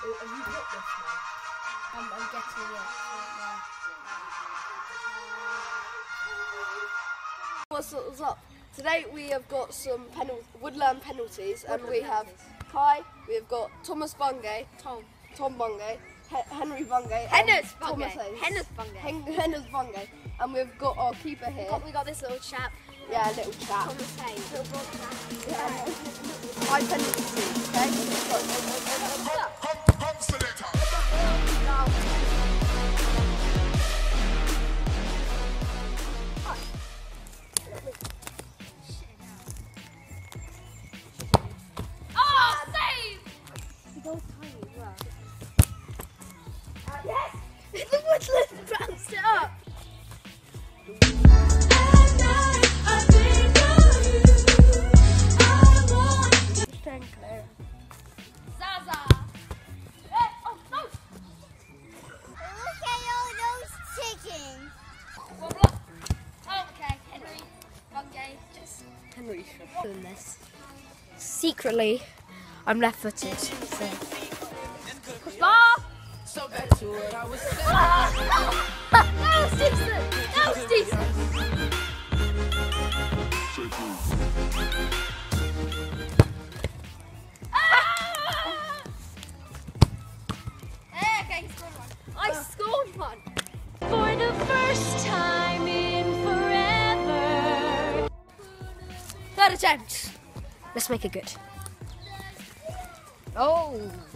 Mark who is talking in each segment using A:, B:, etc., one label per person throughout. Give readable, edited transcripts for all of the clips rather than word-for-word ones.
A: Have you got this now?
B: I'm getting it right
A: What's up? Today we have got some woodland penalties, and we have Kai, we have got Thomas Bungay, Tom Bungay, Henry Bungay,
B: Henners
A: Thomas
B: Bungay.
A: Hayes. Henners Bungay. And we've got our keeper here.
B: We got this little chap.
A: Yeah, little chap.
B: Thomas Hayes. Little broad chap.
A: Yeah. High penalty,
B: Oh, save! The goal's tiny as well. Yes! The woodland bounced it up. Zaza! Oh, no!
C: Look at all those chickens.
B: Oh, okay. Henry Bungay.
A: Henry
B: Doing this. Secretly, I'm left-footed. So. Ball!
D: So back to what I was saying.
B: That was decent! That was decent! Okay, he scored one. I scored one!
C: For the first time in forever.
B: Third attempt. Let's make it good. Oh!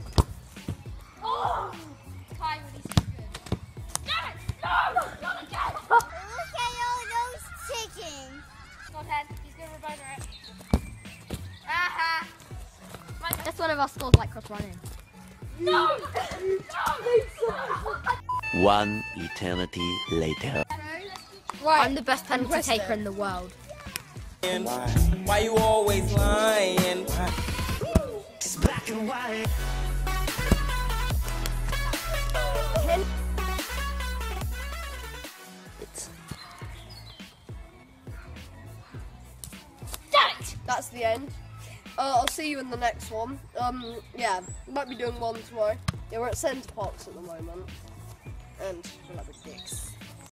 B: Oh! Kai, he's so good. Damn it! No! Not again!
C: Look at all those chickens.
B: Go ahead. He's going to rebound it. Aha! That's one of our scores like cross running. No!
E: One eternity later.
B: Right. I'm the best penalty taker in the world.
D: Why you always lying?
E: It's black and white.
B: Damn it!
A: That's the end. I'll see you in the next one. Yeah, might be doing one tomorrow. Yeah, we're at Centre Parks at the moment. And we're like the dicks.